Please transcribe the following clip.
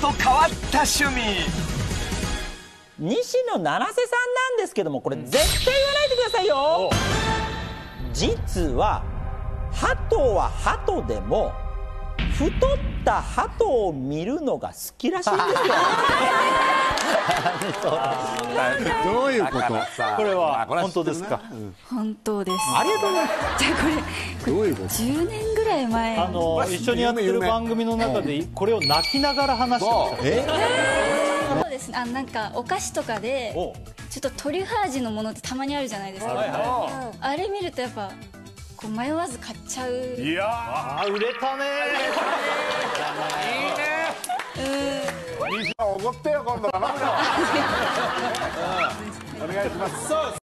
と変わった趣味。 西野七瀬さんなんですけども、これ絶対言わないでくださいよ。実は鳩は鳩でも太った鳩を見るのが好きらしいんですよ。 どういうこと？ これは本当ですか？ 本当です。 ありがとうございます。 じゃあこれどういうこと 10年ぐらい前一緒にやってる番組の中でこれを泣きながら話してました。 そうですね。なんかお菓子とかでちょっとトリュフ味のものってたまにあるじゃないですか。あれ見るとやっぱこう迷わず買っちゃう。 いやー売れたね西野おごってよ今度頼むよ。お願いします。